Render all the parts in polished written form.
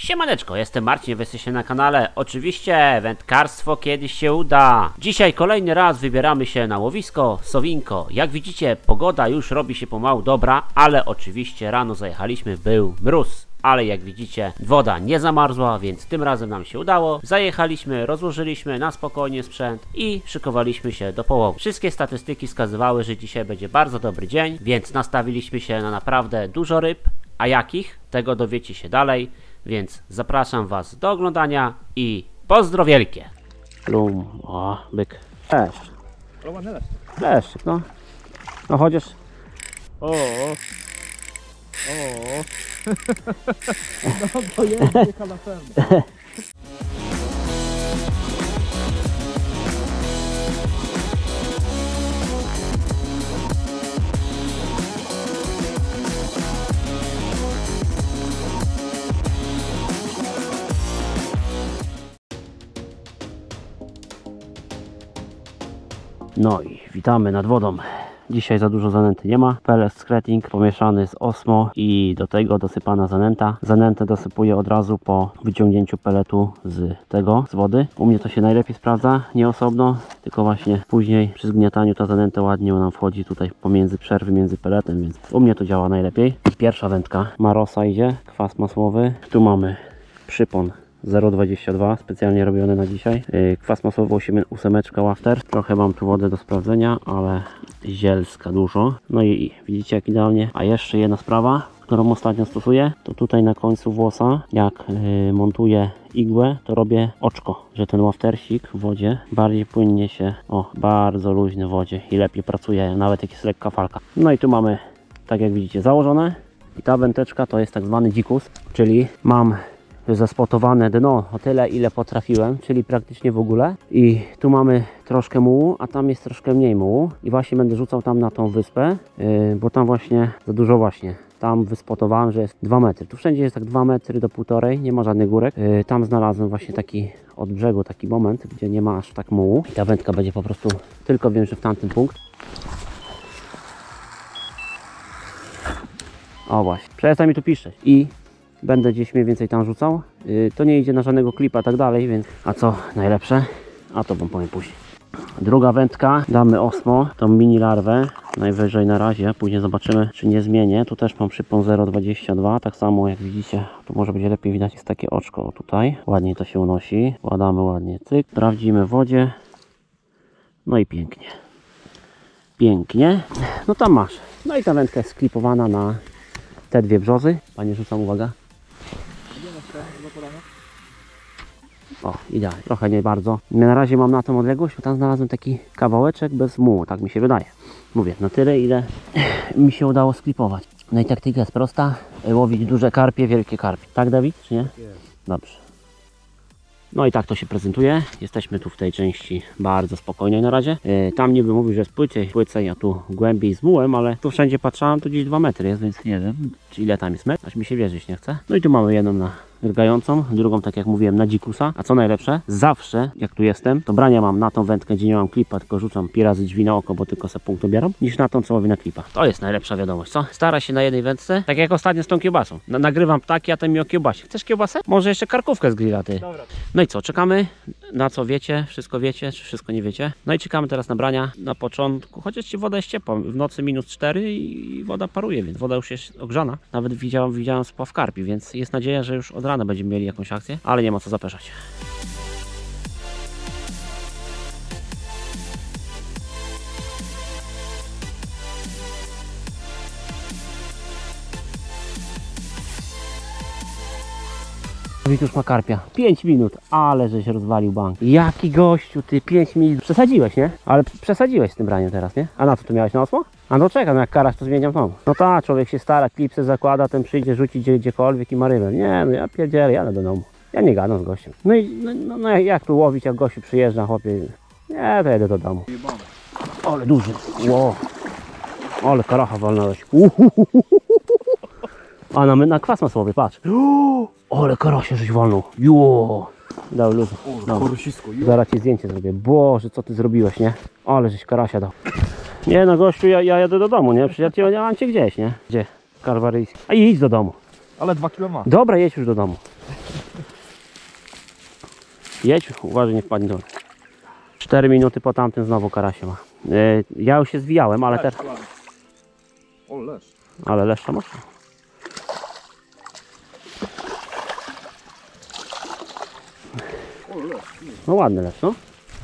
Siemaneczko, jestem Marcin, wy jesteście na kanale. Oczywiście wędkarstwo kiedyś się uda. Dzisiaj kolejny raz wybieramy się na łowisko Sowinko. Jak widzicie, pogoda już robi się pomału dobra, ale oczywiście rano zajechaliśmy, był mróz. Ale jak widzicie, woda nie zamarzła, więc tym razem nam się udało. Zajechaliśmy, rozłożyliśmy na spokojnie sprzęt i szykowaliśmy się do połowu. Wszystkie statystyki wskazywały, że dzisiaj będzie bardzo dobry dzień, więc nastawiliśmy się na naprawdę dużo ryb. A jakich? Tego dowiecie się dalej, więc zapraszam was do oglądania i pozdro wielkie! Plum, o, byk. Leszcz. Leszczyk, no. No chociaż... O. No to jest jaka na pewno. No i witamy nad wodą. Dzisiaj za dużo zanęty nie ma. Pellet skretting pomieszany z osmo i do tego dosypana zanęta. Zanętę dosypuję od razu po wyciągnięciu peletu z wody. U mnie to się najlepiej sprawdza, nie osobno, tylko właśnie później przy zgniataniu ta zanęta ładnie nam wchodzi tutaj pomiędzy przerwy między peletem, więc u mnie to działa najlepiej. Pierwsza wędka. Marosa idzie, kwas masłowy. Tu mamy przypon 0,22 specjalnie robione na dzisiaj. Kwas masłowy 8 Wafter. Trochę mam tu wodę do sprawdzenia, ale zielska dużo. No i widzicie jak idealnie. A jeszcze jedna sprawa, którą ostatnio stosuję, to tutaj na końcu włosa, jak montuję igłę, to robię oczko, że ten waftersik w wodzie bardziej płynnie się, bardzo luźny w wodzie i lepiej pracuje, nawet jak jest lekka falka. No i tu mamy, tak jak widzicie, założone. I ta wędeczka to jest tak zwany dzikus, czyli mam zaspotowane dno o tyle, ile potrafiłem, czyli praktycznie w ogóle. I tu mamy troszkę mułu, a tam jest troszkę mniej mułu. I właśnie będę rzucał tam na tą wyspę, bo tam właśnie za dużo właśnie. Tam wyspotowałem, że jest 2 metry. Tu wszędzie jest tak 2 metry do 1,5, nie ma żadnych górek. Tam znalazłem właśnie taki od brzegu taki moment, gdzie nie ma aż tak mułu. I ta wędka będzie po prostu, tylko wiem, że w tamtym punkt. O właśnie, przestań mi tu piszczeć. I będę gdzieś mniej więcej tam rzucał. To nie idzie na żadnego klipa, tak dalej, więc... A co najlepsze? A to wam powiem później. Druga wędka, damy osmo, tą mini larwę, najwyżej na razie, później zobaczymy, czy nie zmienię. Tu też mam przypon 0,22, tak samo jak widzicie, tu może będzie lepiej widać, jest takie oczko tutaj. Ładnie to się unosi, wkładamy ładnie, cyk, sprawdzimy w wodzie. No i pięknie. Pięknie. No tam masz. No i ta wędka jest sklipowana na te dwie brzozy. Panie, rzucam, uwaga. O, idealnie. Trochę nie bardzo. Na razie mam na tą odległość, bo tam znalazłem taki kawałeczek bez mułu, tak mi się wydaje. Mówię, na tyle, ile mi się udało sklipować. No i taktyka jest prosta. Łowić duże karpie, wielkie karpie. Tak, Dawid, czy nie? Dobrze. No i tak to się prezentuje. Jesteśmy tu w tej części bardzo spokojnej na razie. Tam niby mówił, że jest płycej, a tu głębiej z mułem, ale tu wszędzie patrzałem, to gdzieś 2 metry jest, więc nie wiem, czy ile tam jest metr, aż mi się wierzyć nie chce. No i tu mamy jedną na drgającą, drugą, tak jak mówiłem, na dzikusa. A co najlepsze, zawsze jak tu jestem, to brania mam na tą wędkę, gdzie nie mam klipa, tylko rzucam pi razy drzwi na oko, bo tylko se punkt obieram, niż na tą, co łowię na klipa. To jest najlepsza wiadomość, co? Stara się na jednej wędce, tak jak ostatnio z tą kiełbasą. Nagrywam ptaki, a ten mi o kiełbasie. Chcesz kiełbasę? Może jeszcze karkówkę z grilla, ty. Dobra. No i co, czekamy na co wiecie, wiecie, czy wszystko nie wiecie. No i czekamy teraz na brania na początku, chociaż woda jest ciepła, w nocy -4 i woda paruje, więc woda już jest ogrzana. Nawet widziałem spław karpi, więc jest nadzieja, że już od rana będziemy mieli jakąś akcję, ale nie ma co zapeszać. Już ma karpia. 5 minut, ale żeś rozwalił bank. Jaki gościu, ty 5 minut. Przesadziłeś, nie? Ale przesadziłeś z tym braniem teraz, nie? A na co tu miałeś, na osło? A no czekam, jak karaś to zmieniam znowu. No tak, człowiek się stara, klipsy zakłada, ten przyjdzie rzucić gdziekolwiek i ma rybę. Nie, no ja pierdzielę, jadę do domu. Ja nie gadam z gościem. No i no jak tu łowić, jak gościu przyjeżdża, chłopie. Nie, to jedę do domu. Ale duży. Wow. Ale karacha walnąłeś. A na kwas masłowy, patrz. Ale karasie żeś walnął. Jo. Dał luz. Zaraz ci zdjęcie zrobię. Boże, co ty zrobiłeś, nie? Ale żeś karasia dał. Nie no gościu, ja jadę do domu, nie? Przecież ja nie mam cię gdzieś, nie? Gdzie? Kalwaryjski. A idź do domu. Ale 2 kilo ma. Dobra, jedź już do domu. Jedź, uważaj, nie wpadnie do. 4 minuty po tamtym znowu karasie ma. Ja już się zwijałem, ale teraz... O, leż. Ale leszcza mocno. O, leż. No ładny leszcz, no.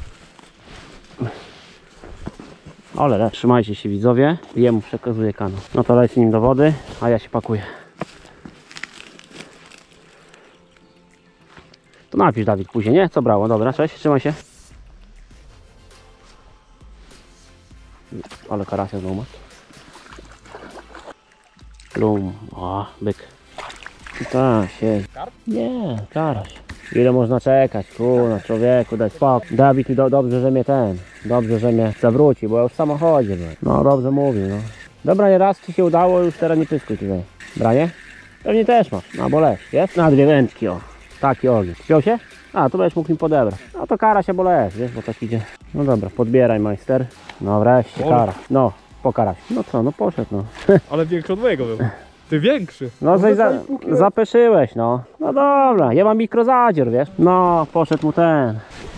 Ale leszcz. Trzymajcie się widzowie. Jemu przekazuję kanał. No to leci nim do wody, a ja się pakuję. To napisz Dawid później, nie? Co brało? Dobra, cześć, trzymaj się. Ale karasia znowu ma. Plum, o, byk. Tak, się. Nie, karaś. Ile można czekać, kurna, człowieku, daj spokój. Dawid mi dobrze, że mnie dobrze, że mnie zawróci, bo ja już w samochodzie byłem. No, dobrze mówił, no. Dobra, nie raz ci się udało, już teraz nie pyskuj tutaj. Branie? Pewnie też masz, no bo leż, jest? Na 2 wędki, o. Taki ogień. Wziął się? A, to będziesz mógł mi podebrać. No to kara się, bo leż, wiesz, bo tak idzie. No dobra, podbieraj majster. No wreszcie, kara. No, po karaś. No co, no poszedł, no. Ale większy od mojego był. Ty większy. No żeś zapeszyłeś, no. No dobra, ja mam mikrozadzior, wiesz. No, poszedł mu ten.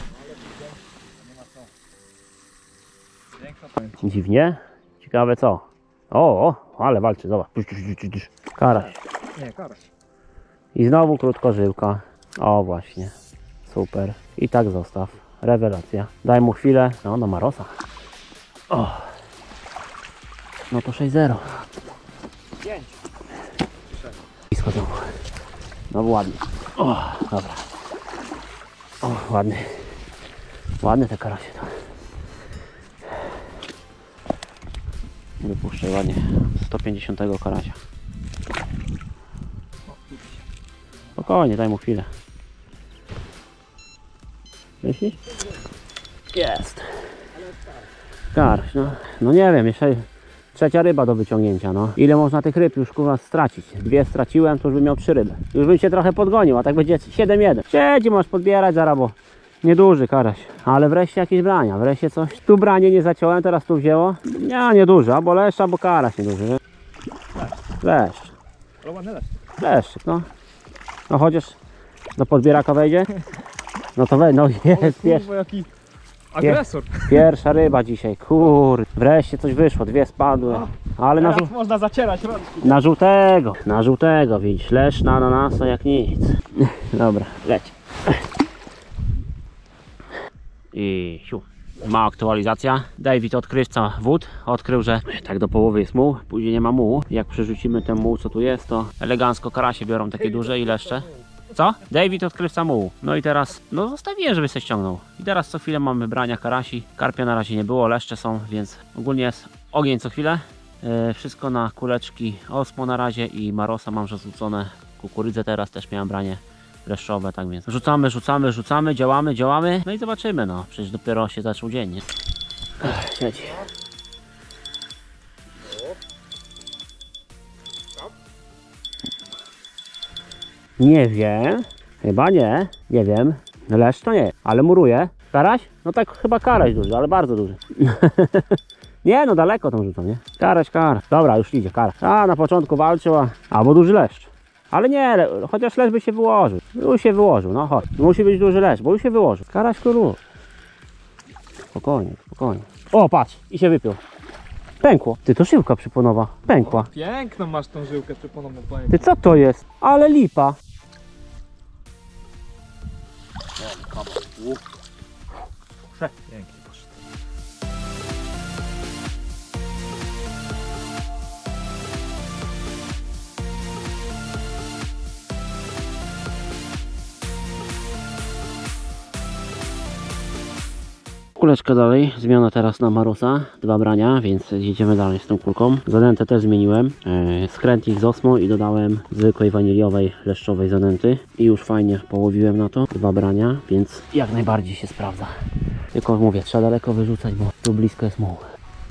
Dziwnie. Ciekawe co. O, ale walczy, zobacz. Karaś. Nie, karaś. I znowu krótkożyłka. O właśnie. Super. I tak zostaw. Rewelacja. Daj mu chwilę. No, na Marosa. O. No to 6-0. 5. Blisko znowu. No ładnie. O, dobra. O, ładny. Ładny te karasie. Wypuszczaj ładnie. 150 karasia. Spokojnie, daj mu chwilę. Myślisz? Jest. Karaś, no. No nie wiem, jeszcze trzecia ryba do wyciągnięcia, no. Ile można tych ryb już kurwa stracić? 2 straciłem, to już bym miał 3 ryby. Już bym się trochę podgonił, a tak będzie 7-1. Siedzi, możesz podbierać zaraz, bo nieduży karaś. Ale wreszcie jakieś brania, wreszcie coś. Tu branie nie zaciąłem, teraz tu wzięło. Nie duży, albo leszcz, albo karaś nieduży. Leszcz. Ale ładny leż. Leszczyk, no. No chociaż do podbieraka wejdzie. No to weź, no jest, Kurwa, jaki agresor. pierwsza ryba dzisiaj, kurde. Wreszcie coś wyszło, 2 spadły. Ale na, Teraz można zacierać rączki. na żółtego, widzisz, leszcz na ananasa jak nic. Dobra, leć. I siu. Ma aktualizacja. David, odkrywca wód, odkrył, że tak do połowy jest muł, później nie ma mułu. Jak przerzucimy ten muł, co tu jest, to elegancko karasie biorą takie duże i leszcze. Co? David, odkrywca mułu. No i teraz, no zostawiłem, żeby się ściągnął. I teraz co chwilę mamy brania karasi. Karpia na razie nie było, leszcze są, więc ogólnie jest ogień co chwilę. Wszystko na kuleczki Osmo na razie i Marosa mam rzucone. Kukurydzę teraz też miałem branie leszczowe, tak więc rzucamy, działamy. No i zobaczymy, no. Przecież dopiero się zaczął dzień, nie? Siedzi. Nie wiem. Chyba nie. Nie wiem. Leszcz to nie. Ale muruje. Karaś? No tak chyba karaś duży, ale bardzo duży. Nie, no daleko tą rzucą, nie? Karaś. Dobra, już idzie, karaś. A, na początku walczył, albo duży leszcz. Ale nie, chociaż leszcz by się wyłożył. Już się wyłożył, no chodź. Musi być duży leszcz, bo już się wyłożył. Karaś król. Spokojnie. O, patrz, i się wypiął. Pękło. Ty, to żyłka przyponowa. Pękła. Piękną masz tą żyłkę przyponowną, powiem. Ty, co to jest? Ale lipa. Pięknie poszedł. Kuleczka dalej, zmiana teraz na Marosa, 2 brania, więc jedziemy dalej z tą kulką. Zanętę też zmieniłem, skrętnik z Osmo i dodałem zwykłej waniliowej, leszczowej zanęty i już fajnie połowiłem na to, 2 brania, więc jak najbardziej się sprawdza. Tylko mówię, trzeba daleko wyrzucać, bo tu blisko jest muł.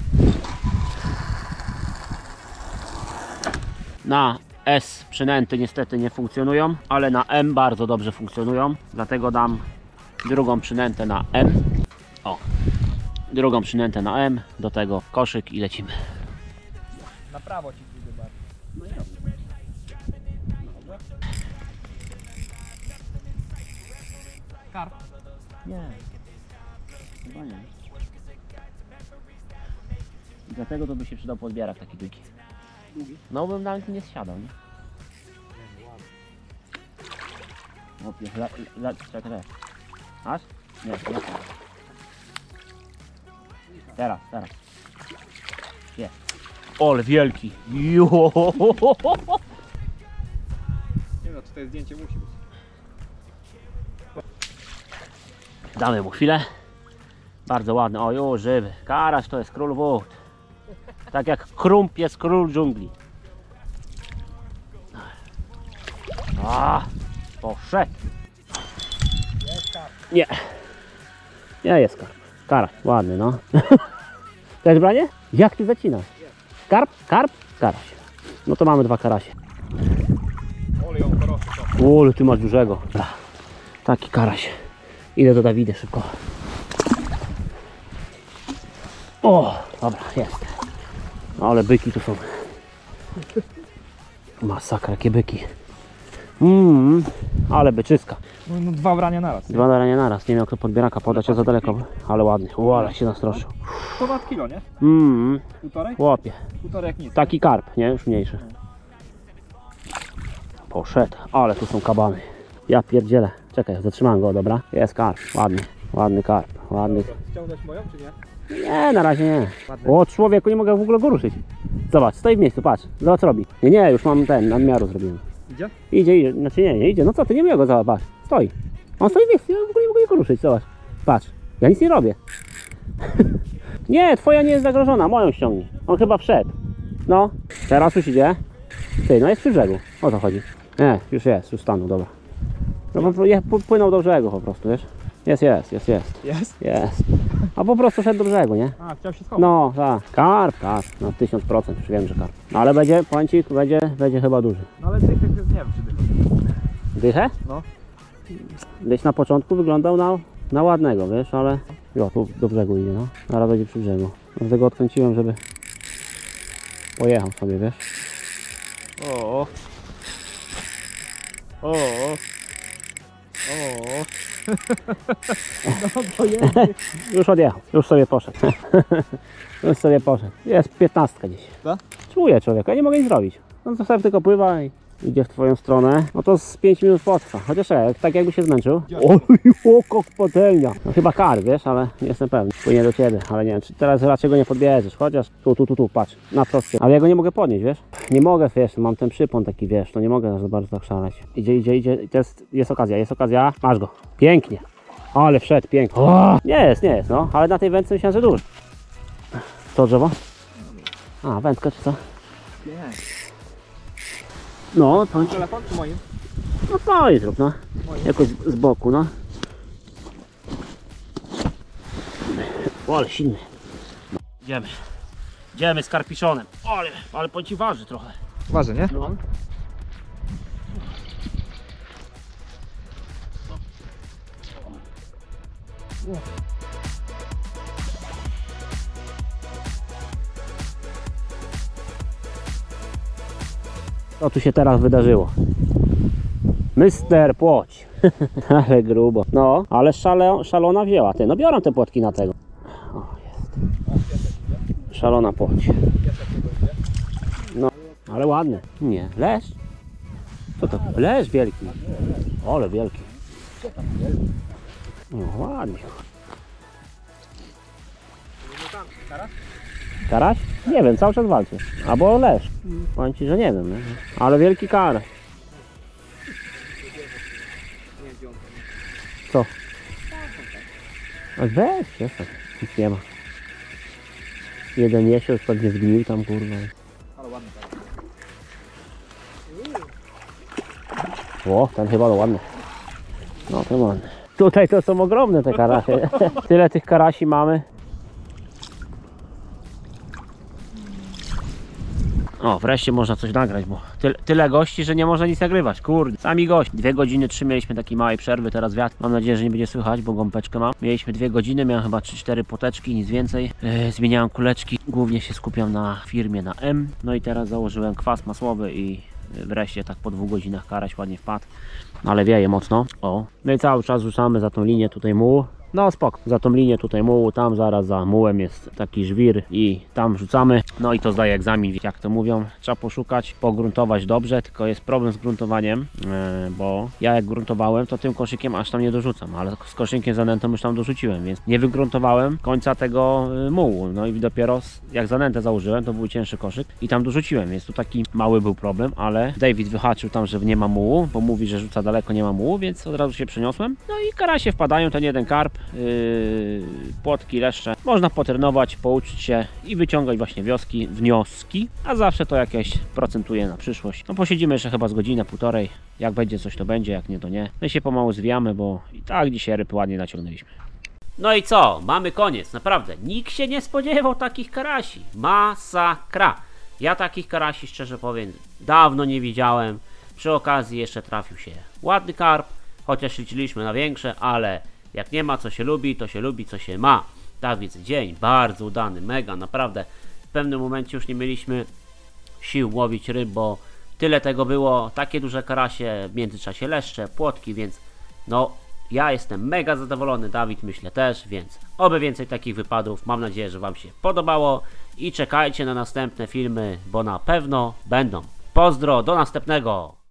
Na S przynęty niestety nie funkcjonują, ale na M bardzo dobrze funkcjonują, dlatego dam drugą przynętę na M. O, drugą przynętę na M, do tego koszyk i lecimy. Na prawo ci pójdzie bardzo. Karp. Nie. Chyba nie. I dlatego to by się przydał podbierak taki długi. Długi? No bym nawet nie zsiadał, nie? Opie, czekaj. Aż? Nie, nie. Teraz. Jest. Ole wielki. Jo. Nie no, tutaj zdjęcie musi być. Damy mu chwilę. Bardzo ładny. O, już żywy. Karaś to jest król wód. Tak jak krump jest król dżungli. A, poszedł. Nie. Nie jest karp. Karaś, ładny no. Też branie? Jak ty zacinasz? Karp? Karp? Karaś. No to mamy 2 karasie. Ole ją porosły to. Ole, ty masz dużego. Dobra. Taki karaś. Idę do Dawida szybko. O, dobra, jest. Ale byki tu są. Masakra, jakie byki. Ale byczyska. No 2 brania naraz. 2 darania naraz. Nie miał kto podbieraka podać, a za daleko. Ale ładny. O, ale się nastroszył. Ponad kilo, nie? Półtorej? Chłopie. Półtorej jak nic. Taki karp, nie? Już mniejszy. Poszedł. Ale tu są kabany. Ja pierdzielę. Czekaj, zatrzymałem go, dobra? Jest karp. Ładny. Ładny karp. Ładny. Ściągnąć moją, czy nie? Nie, na razie nie. Ładny. O, człowieku, nie mogę w ogóle go ruszyć. Zobacz, stoi w miejscu, patrz. Zobacz co robi. Nie, już mam ten, nadmiaru zrobiłem. Idzie? Idzie, znaczy nie idzie. No co ty, nie mogę go, zobacz. Stoi. On stoi w miejscu, ja w ogóle nie mogę go ruszyć, zobacz. Patrz, ja nic nie robię. Nie, twoja nie jest zagrożona, moją ściągnij. On chyba wszedł. No, teraz już idzie. Ty, no jest przy brzegu. O to chodzi. Nie, już stanął, dobra. No płynął do brzegu po prostu, wiesz. Jest. Jest? A po prostu szedł do brzegu, nie? A, chciał się schować. No, tak. Karp. Na 1000% już wiem, że karp. No ale będzie, powiem ci, będzie chyba duży. No ale tych jest, nie wiem, czy dycha. Dychę? No. Gdzieś na początku wyglądał na ładnego, wiesz, ale... Jo, tu do brzegu idzie, no. Zaraz będzie przy brzegu. Dlatego odkręciłem, żeby pojechał sobie, wiesz. O. No to jest. Już odjechał, już sobie poszedł. Jest 15 gdzieś. Tak? Czuję człowieka, ja nie mogę nic zrobić. No to sobie tylko pływa i idzie w twoją stronę. No to z 5 minut potrwa. Chociaż tak jakby się zmęczył. Oj, kok patelnia. No chyba kar, wiesz, ale nie jestem pewny. Płynie do ciebie, ale nie wiem, czy teraz raczej go nie podbierzesz. Chociaż tu, patrz, na prostcie. Ale ja go nie mogę podnieść, wiesz. Nie mogę, wiesz, mam ten przypon taki, wiesz, to nie mogę za bardzo tak szaleć. Idzie. I to jest okazja. Masz go. Pięknie. Ale wszedł, pięknie. O! Nie jest, no. Ale na tej wędce myślałem, że duży. Co drzewo? A, wędkę czy co? Nie. No, to... Telefon czy moim? No to i zrób, no. Jakoś z boku, no. O, ale silny. Idziemy z karpiszonem. Ale po ci waży trochę. Waży, nie? No. Co tu się teraz wydarzyło? Mister Płoć. Ale grubo. No, ale szalona wzięła. Ty, no biorą te płotki na tego. O, jest. Szalona płoć. No, ale ładne. Nie, lesz. Co to? Lesz wielki. Ale wielki. No, ładnie. Karaś? Nie wiem, cały czas walczy. Albo lesz. Powiem ci, że nie wiem. Nie? Ale wielki karaś. Co? A weź, przestań. Nic nie ma. Jeden jesień już pewnie zgnił tam, kurwa. Ale ładny tak. O, ten chyba ładny. No, ten ładny. Tutaj to są ogromne te karasie. Tyle tych karasi mamy. O, wreszcie można coś nagrać, bo tyle gości, że nie można nic nagrywać. Kurde, sami gości. 2 godziny, 3 mieliśmy takiej małej przerwy, teraz wiatr. Mam nadzieję, że nie będzie słychać, bo gąbeczkę mam. Mieliśmy 2 godziny, miałem chyba 3-4 poteczki, nic więcej. Zmieniałem kuleczki, głównie się skupiam na firmie, na M. No i teraz założyłem kwas masłowy i wreszcie tak po 2 godzinach karaś ładnie wpadł. ale wieje mocno. O. No i cały czas rzucamy za tą linię tutaj mułu. No spoko, za tą linię tutaj mułu, tam zaraz za mułem jest taki żwir i tam rzucamy. No i to zdaje egzamin, jak to mówią. Trzeba poszukać, pogruntować dobrze, tylko jest problem z gruntowaniem, bo ja jak gruntowałem, to tym koszykiem aż tam nie dorzucam, ale z koszykiem zanętą już tam dorzuciłem, więc nie wygruntowałem końca tego mułu. No i dopiero jak zanętę założyłem, to był cięższy koszyk i tam dorzuciłem, więc tu taki mały był problem, ale David wyhaczył tam, że nie ma mułu, bo mówi, że rzuca daleko, nie ma mułu, więc od razu się przeniosłem. No i karasie wpadają, ten jeden karp, płotki, leszcze. Można potrenować, pouczyć się i wyciągać właśnie wnioski, a zawsze to jakieś procentuje na przyszłość. No posiedzimy jeszcze chyba z godzinę, półtorej. Jak będzie coś, to będzie, jak nie, to nie. My się pomału zwijamy, bo i tak dzisiaj ryb ładnie naciągnęliśmy. No i co? Mamy koniec, naprawdę. Nikt się nie spodziewał takich karasi. Masakra. Ja takich karasi, szczerze powiem, dawno nie widziałem. Przy okazji jeszcze trafił się ładny karp, chociaż liczyliśmy na większe, ale jak nie ma co się lubi, to się lubi co się ma. Tak więc dzień bardzo udany, mega, naprawdę. W pewnym momencie już nie mieliśmy sił łowić ryb, bo tyle tego było, takie duże karasie, w międzyczasie leszcze, płotki, więc no ja jestem mega zadowolony, Dawid myślę też, więc oby więcej takich wypadów. Mam nadzieję, że Wam się podobało i czekajcie na następne filmy, bo na pewno będą. Pozdro, do następnego!